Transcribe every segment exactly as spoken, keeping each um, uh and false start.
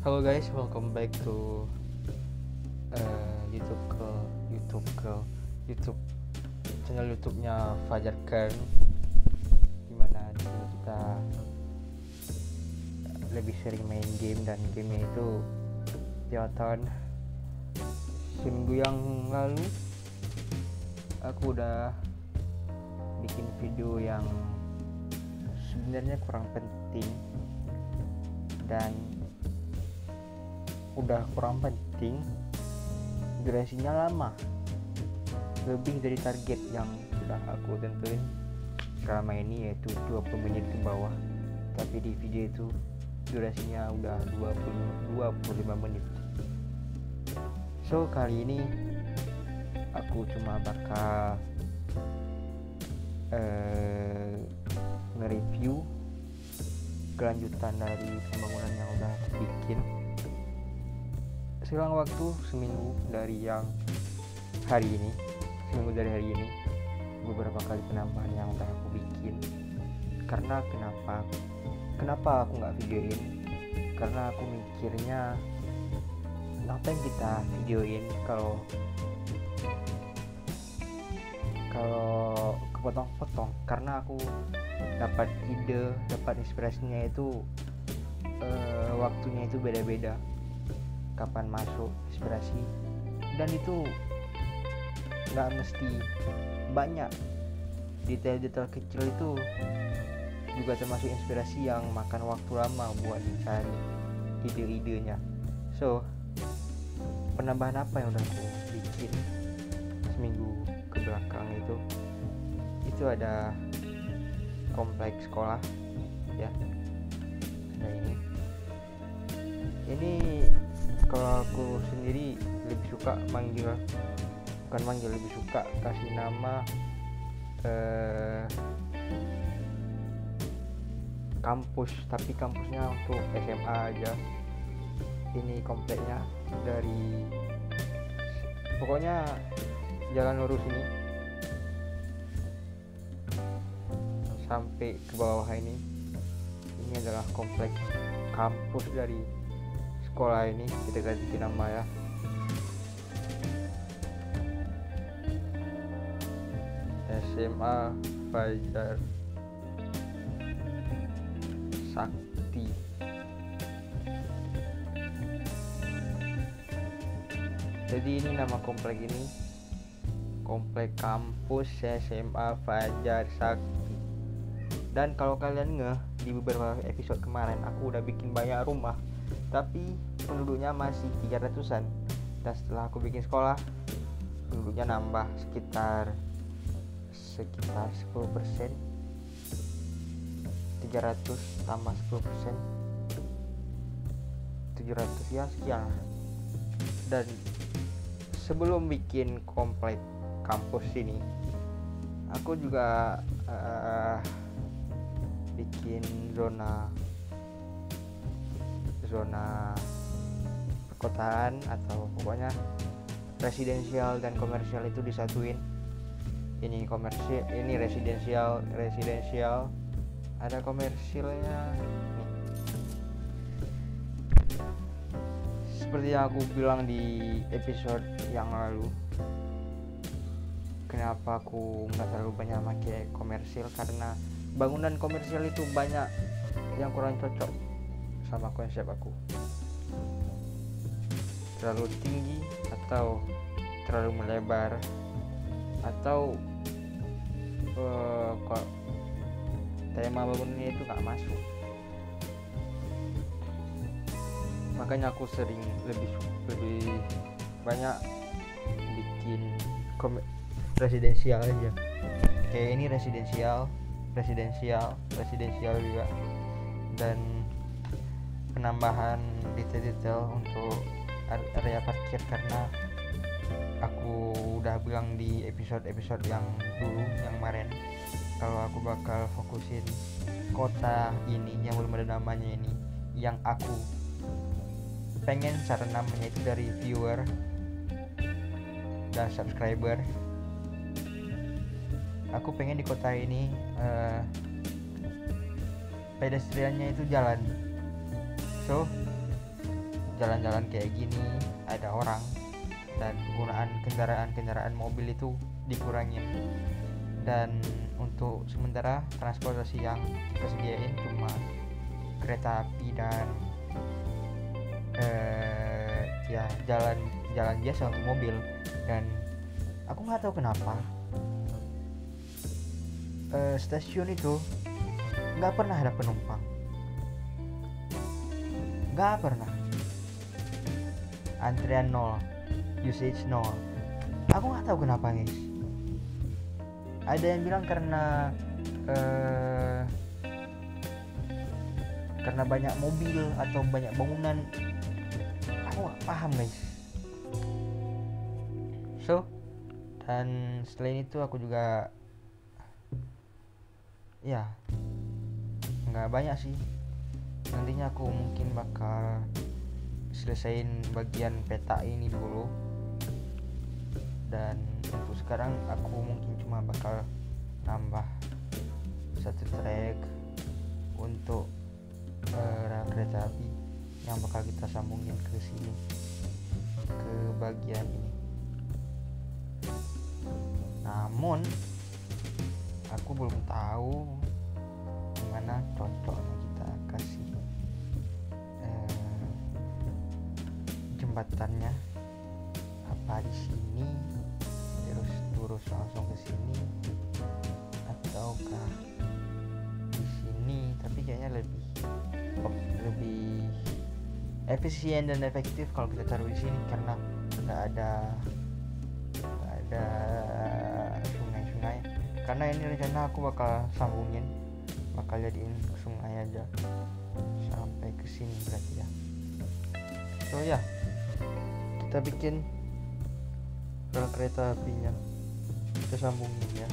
Halo guys, welcome back to uh, YouTube ke YouTube ke YouTube channel YouTube-nya Fajar Kern, dimana di sini kita lebih sering main game dan gamenya itu Jonathan. Seminggu yang lalu aku udah bikin video yang sebenarnya kurang penting dan udah kurang penting, durasinya lama, lebih dari target yang sudah aku tentuin selama ini, yaitu dua puluh menit ke bawah. Tapi di video itu durasinya udah dua puluh sampai dua puluh lima menit. So kali ini aku cuma bakal uh, nge-review kelanjutan dari pembangunan yang udah aku bikin selang waktu seminggu dari yang hari ini seminggu dari hari ini beberapa kali penambahan yang udah aku bikin. Karena kenapa kenapa aku nggak videoin, karena aku mikirnya ngapain kita videoin kalau kalau kepotong-potong, karena aku dapat ide, dapat inspirasinya itu uh, waktunya itu beda-beda kapan masuk inspirasi, dan itu nggak mesti banyak. Detail-detail kecil itu juga termasuk inspirasi yang makan waktu lama buat mencari ide-idenya. So penambahan apa yang udah aku bikin seminggu ke belakang itu itu ada kompleks sekolah ya, ada ini ini kalau aku sendiri lebih suka manggil bukan manggil lebih suka kasih nama eh, kampus, tapi kampusnya untuk S M A aja. Ini kompleknya dari pokoknya jalan lurus ini sampai ke bawah ini. Ini adalah kompleks kampus dari sekolah ini, kita ganti nama ya. S M A Fajar Sakti. Jadi ini nama komplek ini, komplek kampus S M A Fajar Sakti. Dan kalau kalian ngeh, di beberapa episode kemarin aku udah bikin banyak rumah, tapi penduduknya masih tiga ratusan. Dan setelah aku bikin sekolah, penduduknya nambah sekitar sekitar sepuluh persen. tiga ratus tambah sepuluh persen, tujuh ratus, ya sekian. Dan sebelum bikin komplek kampus ini, aku juga uh, bikin zona zona perkotaan, atau pokoknya residensial dan komersial itu disatuin. Ini komersial, ini residensial, residensial ada komersilnya nih. Seperti yang aku bilang di episode yang lalu, kenapa aku nggak terlalu banyak pakai komersil, karena bangunan komersial itu banyak yang kurang cocok sama konsep aku. Terlalu tinggi atau terlalu melebar, atau uh, kok tema bangunannya itu gak masuk. Makanya aku sering lebih lebih banyak bikin kom- residensial aja. Kayak ini residensial, residensial, residensial juga, dan penambahan detail-detail untuk area parkir, karena aku udah bilang di episode-episode yang dulu yang kemarin kalau aku bakal fokusin kota ini yang belum ada namanya ini, yang aku pengen cara namanya itu dari viewer dan subscriber. Aku pengen di kota ini uh, pedestriannya itu jalan. So jalan-jalan kayak gini ada orang dan penggunaan kendaraan-kendaraan mobil itu dikurangin. Dan untuk sementara transportasi yang kita sediain cuma kereta api dan eh, ya jalan jalan biasa untuk mobil. Dan aku nggak tahu kenapa eh, stasiun itu nggak pernah ada penumpang, nggak pernah. Antrian nol, usage nol. Aku nggak tahu kenapa guys. Ada yang bilang karena eh, karena banyak mobil atau banyak bangunan. Aku nggak paham guys. So, dan selain itu aku juga ya nggak banyak sih. Nantinya aku mungkin bakal selesain bagian peta ini dulu. Dan untuk sekarang aku mungkin cuma bakal nambah satu track untuk uh, rel kereta api yang bakal kita sambungin ke sini, ke bagian ini. Namun aku belum tahu gimana cocoknya kita kasih uh, jembatannya, apa di sini terus lurus langsung ke sini ataukah di sini. Tapi kayaknya lebih lebih efisien dan efektif kalau kita taruh di sini karena nggak ada nggak ada sungai-sungai. Karena ini rencana aku bakal sambungin, bakal jadiin sungai aja sampai ke sini berarti ya. So ya, kita bikin rel kereta apinya, kita sambungin ya.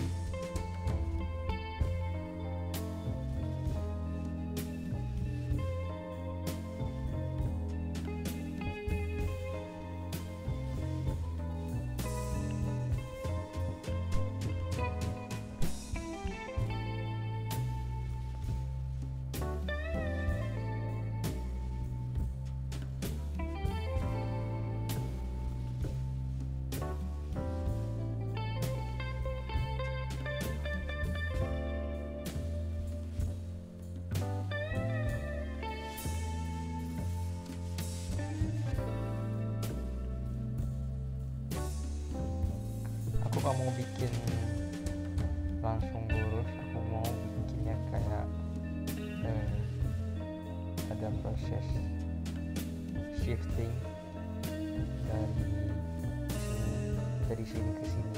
Aku gak mau bikin langsung lurus, aku mau bikinnya kayak eh, ada proses shifting dari sini, dari sini ke sini,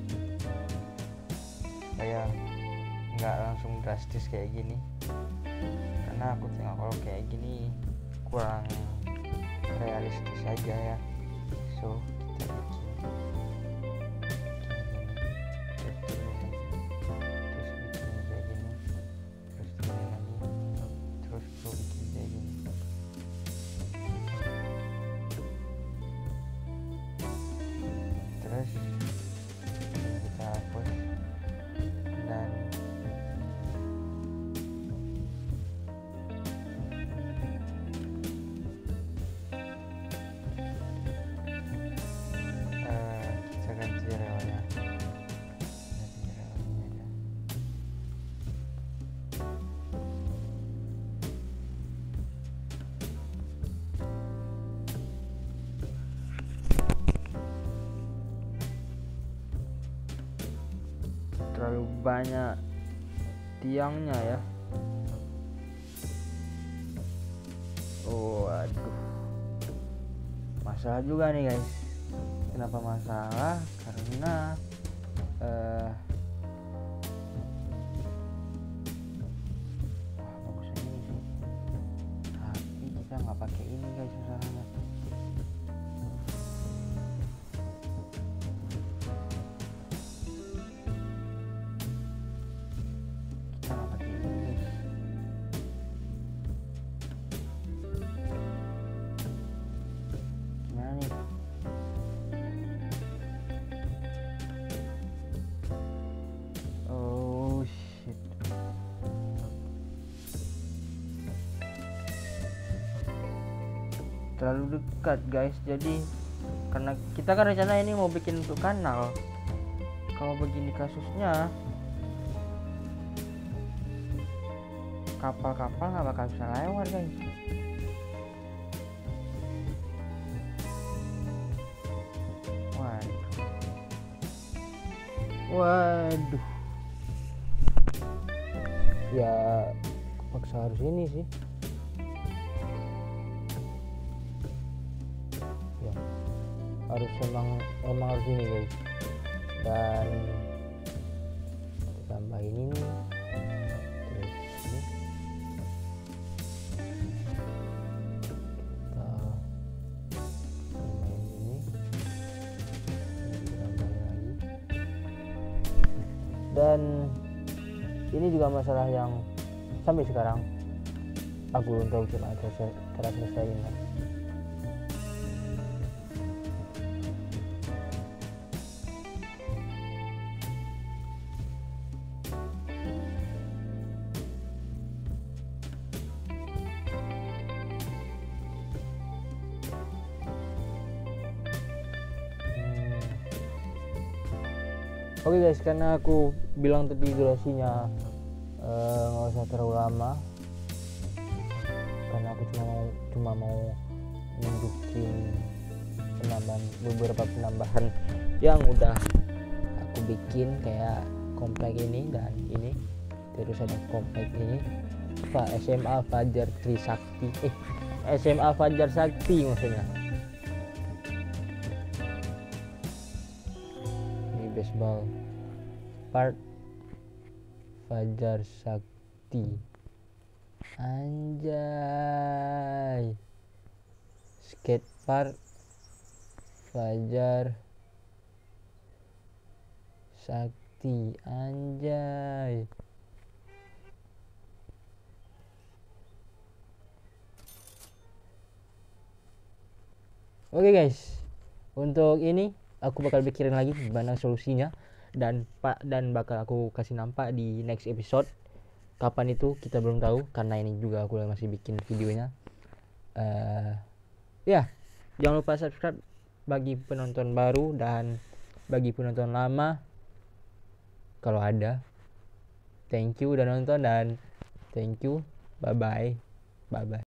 supaya nggak langsung drastis kayak gini. Karena aku tengok kalau kayak gini kurang realistis aja ya. So kita bikin kita hapus dan uh, kita ganti relnya, ganti relnya aja. Terlalu banyak tiangnya ya. Oh aduh, masalah juga nih guys. Kenapa masalah? Karena uh, wah bagusnya ini sih, tapi kita nggak pakai ini guys masalahnya. terlalu dekat guys. Jadi karena kita kan rencana ini mau bikin untuk kanal, kalau begini kasusnya kapal-kapal nggak bakal bisa lewat guys. Waduh, waduh, ya paksa harus ini sih ya, harus emang emang harus ini guys. Dan kita tambahin ini, terus ini kita tambahin ini, ini tambahin lagi. Dan ini juga masalah yang sampai sekarang aku belum tahu cara cara selesainya. Oke okay guys, karena aku bilang tadi durasinya nggak uh, usah terlalu lama, karena aku cuma mau cuma mau nunjukin penambahan beberapa penambahan yang udah aku bikin, kayak komplek ini dan ini, terus ada komplek ini Pak S M A Fajar Trisakti eh S M A Fajar Sakti maksudnya. Baseball Park Fajar Sakti, anjay. Skate Park Fajar Sakti, anjay. Oke okay guys, untuk ini aku bakal pikirin lagi gimana solusinya, dan pak dan bakal aku kasih nampak di next episode. Kapan itu kita belum tahu, karena ini juga aku masih bikin videonya. Uh, ya, jangan lupa subscribe bagi penonton baru dan bagi penonton lama kalau ada. Thank you udah nonton dan thank you, bye bye, bye bye.